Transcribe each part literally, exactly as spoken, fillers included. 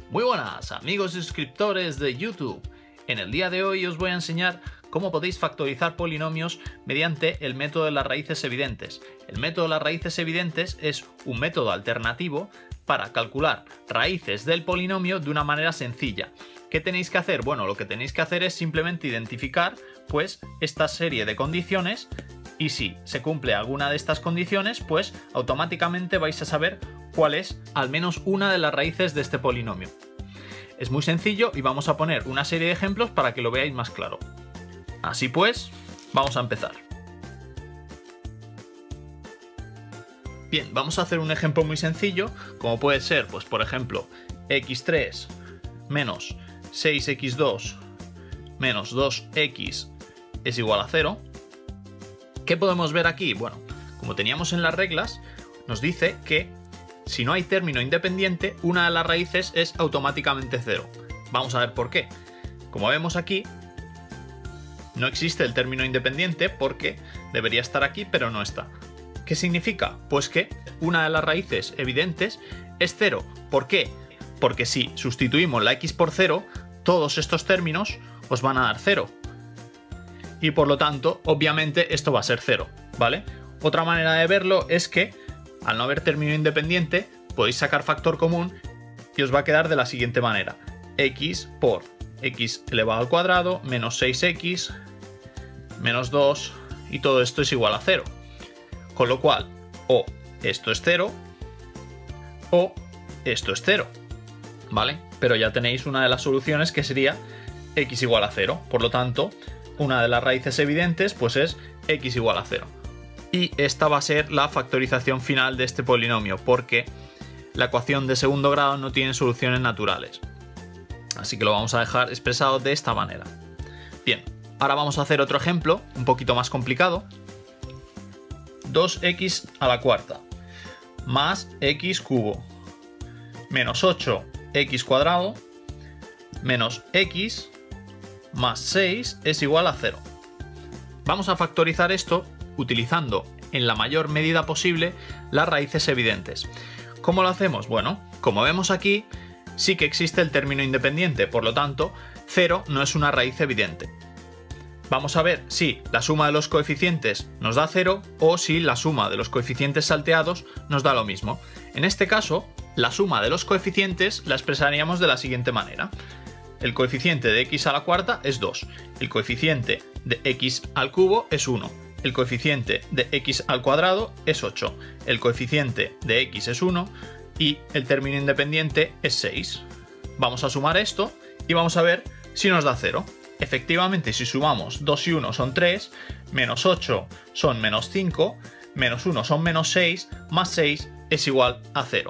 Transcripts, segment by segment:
Muy buenas amigos suscriptores de YouTube. En el día de hoy os voy a enseñar cómo podéis factorizar polinomios mediante el método de las raíces evidentes. El método de las raíces evidentes es un método alternativo para calcular raíces del polinomio de una manera sencilla. ¿Qué tenéis que hacer? Bueno, lo que tenéis que hacer es simplemente identificar pues esta serie de condiciones y si se cumple alguna de estas condiciones, pues automáticamente vais a saber cuál es al menos una de las raíces de este polinomio. Es muy sencillo y vamos a poner una serie de ejemplos para que lo veáis más claro. Así pues, vamos a empezar. Bien, vamos a hacer un ejemplo muy sencillo, como puede ser, pues por ejemplo, equis tres menos seis equis dos menos dos equis es igual a cero. ¿Qué podemos ver aquí? Bueno, como teníamos en las reglas, nos dice que si no hay término independiente, una de las raíces es automáticamente cero. Vamos a ver por qué. Como vemos aquí, no existe el término independiente porque debería estar aquí, pero no está. ¿Qué significa? Pues que una de las raíces evidentes es cero. ¿Por qué? Porque si sustituimos la x por cero, todos estos términos os van a dar cero. Y por lo tanto, obviamente, esto va a ser cero, ¿vale? Otra manera de verlo es que, al no haber término independiente, podéis sacar factor común y os va a quedar de la siguiente manera. X por x elevado al cuadrado menos seis equis menos dos y todo esto es igual a cero. Con lo cual, o esto es cero o esto es cero, ¿vale? Pero ya tenéis una de las soluciones que sería x igual a cero. Por lo tanto, una de las raíces evidentes pues es x igual a cero. Y esta va a ser la factorización final de este polinomio, porque la ecuación de segundo grado no tiene soluciones naturales. Así que lo vamos a dejar expresado de esta manera. Bien, ahora vamos a hacer otro ejemplo, un poquito más complicado. dos equis a la cuarta más x cubo menos ocho equis cuadrado menos x más seis es igual a cero. Vamos a factorizar esto utilizando en la mayor medida posible las raíces evidentes. ¿Cómo lo hacemos? Bueno, como vemos aquí, sí que existe el término independiente, por lo tanto, cero no es una raíz evidente. Vamos a ver si la suma de los coeficientes nos da cero o si la suma de los coeficientes salteados nos da lo mismo. En este caso, la suma de los coeficientes la expresaríamos de la siguiente manera. El coeficiente de x a la cuarta es dos, el coeficiente de x al cubo es uno, el coeficiente de x al cuadrado es ocho, el coeficiente de x es uno y el término independiente es seis. Vamos a sumar esto y vamos a ver si nos da cero. Efectivamente, si sumamos dos y uno son tres, menos ocho son menos cinco, menos uno son menos seis, más seis es igual a cero.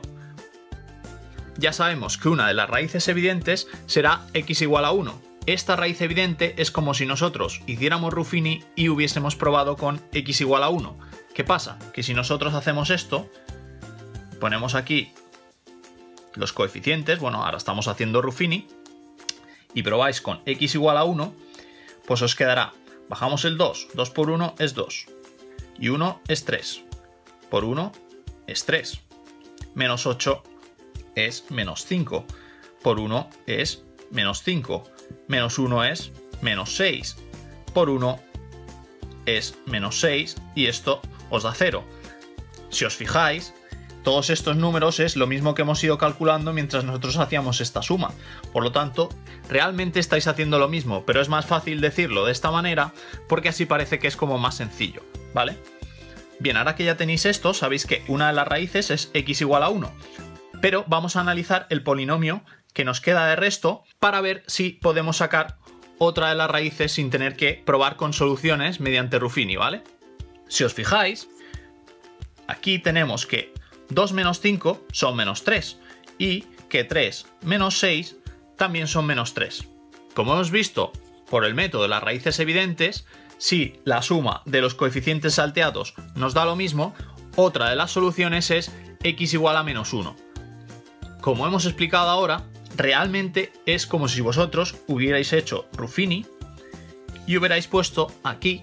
Ya sabemos que una de las raíces evidentes será x igual a uno. Esta raíz evidente es como si nosotros hiciéramos Ruffini y hubiésemos probado con x igual a uno. ¿Qué pasa? Que si nosotros hacemos esto, ponemos aquí los coeficientes, bueno, ahora estamos haciendo Ruffini, y probáis con x igual a uno, pues os quedará, bajamos el dos, dos por uno es dos, y uno es tres, por uno es tres, menos ocho es menos cinco, por uno es menos cinco, menos uno es menos seis, por uno es menos seis y esto os da cero. Si os fijáis, todos estos números es lo mismo que hemos ido calculando mientras nosotros hacíamos esta suma. Por lo tanto, realmente estáis haciendo lo mismo, pero es más fácil decirlo de esta manera porque así parece que es como más sencillo, ¿vale? Bien, ahora que ya tenéis esto, sabéis que una de las raíces es x igual a uno. Pero vamos a analizar el polinomio que nos queda de resto para ver si podemos sacar otra de las raíces sin tener que probar con soluciones mediante Ruffini, ¿vale? Si os fijáis, aquí tenemos que dos menos cinco son menos tres y que tres menos seis también son menos tres. Como hemos visto por el método de las raíces evidentes, si la suma de los coeficientes salteados nos da lo mismo, otra de las soluciones es x igual a menos uno. Como hemos explicado ahora, realmente es como si vosotros hubierais hecho Ruffini y hubierais puesto aquí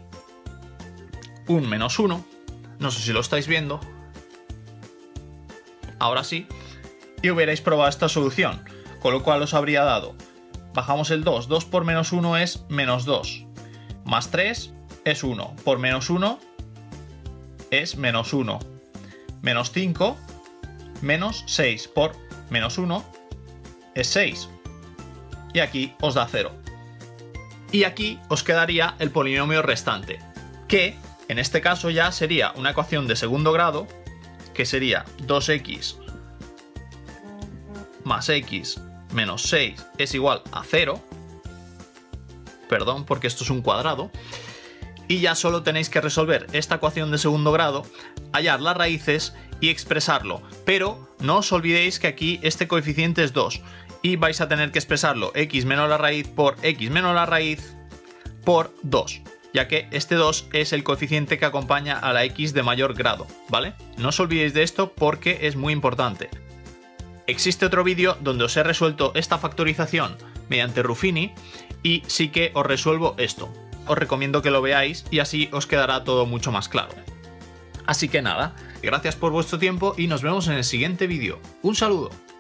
un menos uno, no sé si lo estáis viendo, ahora sí, y hubierais probado esta solución. con lo cual os habría dado, bajamos el dos, dos por menos uno es menos dos, más tres es uno, por menos uno es menos uno, menos cinco, menos seis, por menos uno es seis, y aquí os da cero. Y aquí os quedaría el polinomio restante, que en este caso ya sería una ecuación de segundo grado, que sería dos equis más x menos seis es igual a cero, perdón, porque esto es un cuadrado, y ya solo tenéis que resolver esta ecuación de segundo grado, hallar las raíces y expresarlo, pero no os olvidéis que aquí este coeficiente es dos, y vais a tener que expresarlo x menos la raíz por x menos la raíz por dos, ya que este dos es el coeficiente que acompaña a la x de mayor grado, ¿vale? No os olvidéis de esto porque es muy importante. Existe otro vídeo donde os he resuelto esta factorización mediante Ruffini y sí que os resuelvo esto. Os recomiendo que lo veáis y así os quedará todo mucho más claro. Así que nada, gracias por vuestro tiempo y nos vemos en el siguiente vídeo. Un saludo.